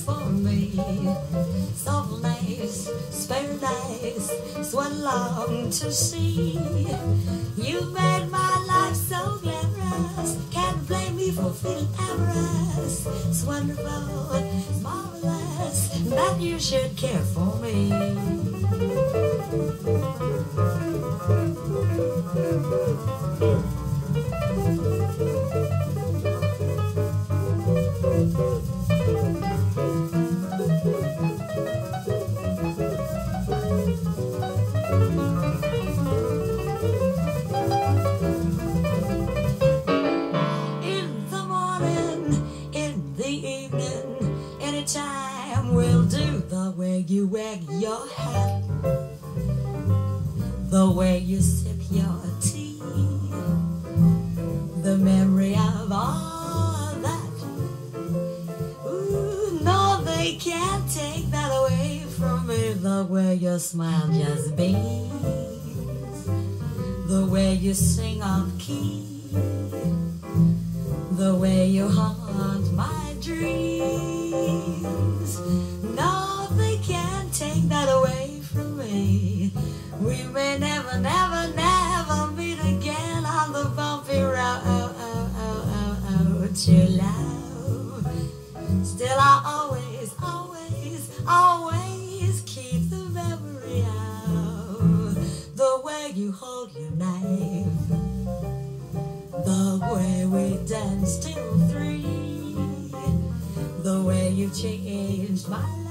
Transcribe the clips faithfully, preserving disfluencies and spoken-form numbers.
for me. Soft nights, paradise, is what I long to see. You made my life so glamorous, can't blame me for feeling amorous. It's wonderful, it's marvelous that you should care for me. Anytime will do. The way you wag your hat, the way you sip your tea, the memory of all that. Ooh, no, they can't take that away from me. The way your smile just beams, the way you sing off key, the way you haunt my dreams. No, they can't take that away from me. We may never, never, never meet again on the bumpy road to love. Still I always, always, always keep the memory of the way you hold your knife, the way we danced till three, the way you changed my life.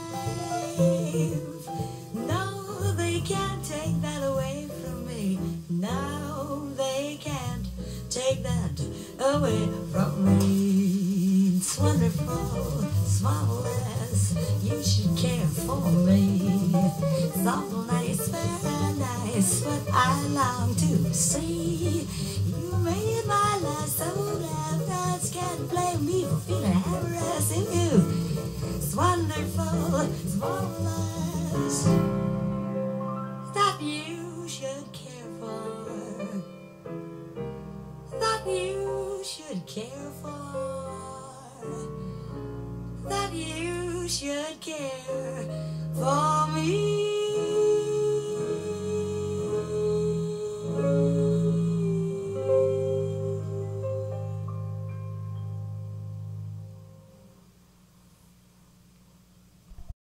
No, they can't take that away from me. No, they can't take that away from me. It's wonderful, it's marvelous, you should care for me. It's awful nice, very nice, what I long to see. You made my life so glamorous, can't blame me for feeling amorous in you. It's wonderful, it's marvelous that you should care for, that you should care for, that you should care for me.